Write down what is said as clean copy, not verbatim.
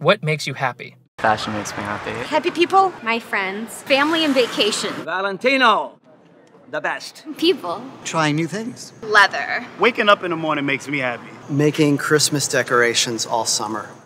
What makes you happy? Fashion makes me happy. Happy people, my friends, family and vacation. Valentino, the best. People. Trying new things. Leather. Waking up in the morning makes me happy. Making Christmas decorations all summer.